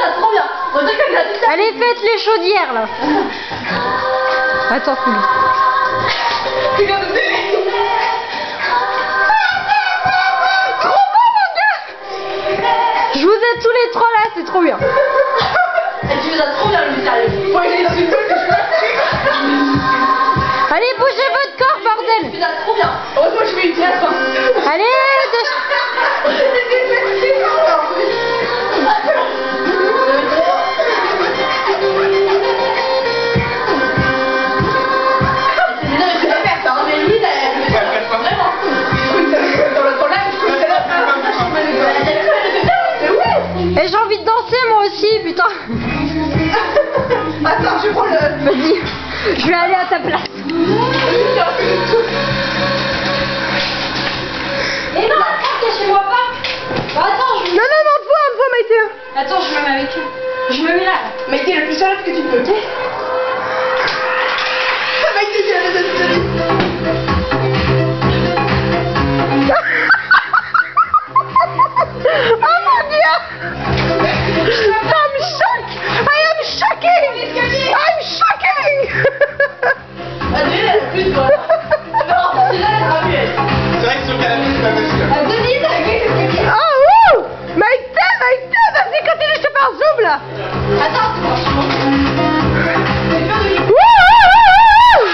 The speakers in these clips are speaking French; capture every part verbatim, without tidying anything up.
ça, trop bien. On dirait qu'elle a dit ça. Allez, faites les chaudières là. Attends, Pouli. C'est comme ça. Trop bon, mon gars. Je vous ai tous les trois là, c'est trop bien. Et tu nous as trop bien, lui, sérieux. Moi, il est dans une tôle que je fais. Allez, bougez votre corps, bordel. Tu nous as trop bien. Heureusement, je fais une pièce. Allez, et j'ai envie de danser moi aussi, putain. Attends, je prends le... Vas-y, je vais aller à ta place. Mais non, attends, cachez-moi pas. Bah, attends, je... Non, non, non, on te voit, on te voit, Maïté. Attends, je me mets avec eux. Je me mets là. Maïté, le plus sérieux que tu peux, ok? Maïté, c'est la deuxième série. Oh mon Dieu! I'm shocked! I am shocking! I'm shocking! Adèle, elle a plus de toi. Non, c'est là, elle sera mieux. C'est vrai que sur le canapé, c'est pas facile. Ah, Denise, avec les escaliers. Oh, wouh! Maïté, Maïté, vas-y, continue, je te fais un zoom là! Attends, franchement. J'ai peur de lui. Wouh, wouh, wouh, wouh!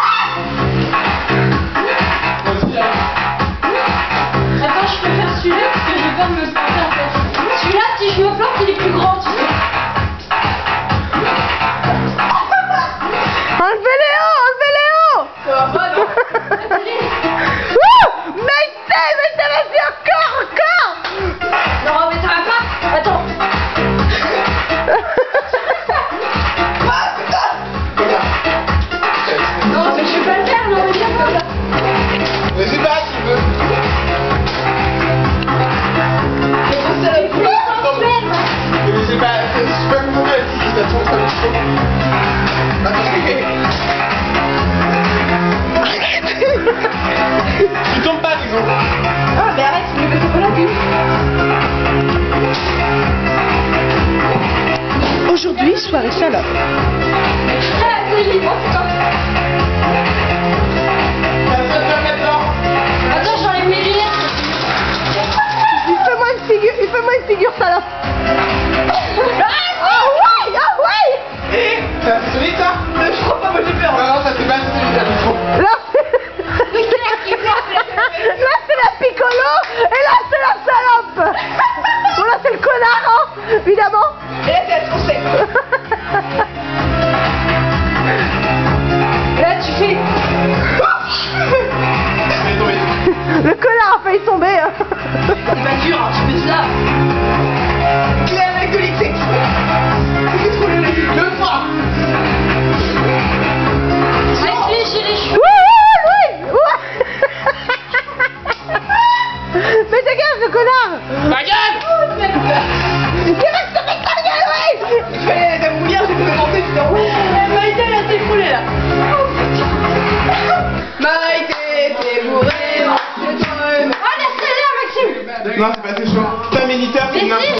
Attends, je préfère celui-là parce que j'ai peur de me planter en fait. Celui-là, si je me plante, il est plus grand, tu sais. Enlevez-les haut, enlevez-les haut! Ça va pas, non? Attendez. Wouh! Maïté, Maïté, vas-y, encore, encore! Non, mais ça va pas. Attends. Ah, putain. Non, mais je vais pas le faire, non, mais viens comme ça. Mais c'est pas si tu veux. Mais bon, c'est la plus Mais c'est pas... Je suis pas content avec cette situation, ça me chaud. Attends, je vais... Tu tombes pas, disons. Ah, mais arrête, tu me mets pas la vue. Aujourd'hui, soirée salope. Ah, c'est lui, oh putain. Attends, j'enlève mes lunettes. Fais-moi une figure, fais-moi une figure salope. Ah ouais, ah ouais! Ça fait solide, ça? Je crois pas, moi j'ai peur. Non, non, ça fait pas solide, ça fait trop. Là, là c'est la piccolo et là c'est la salope. Bon là c'est le connard, hein, évidemment. Et là, c'est la troncée. Là, tu fais... Le connard a failli tomber. Hein. C'est pas dur, hein, tu fais ça. Clé avec de l'X X. C'est trop le mec. Deux fois.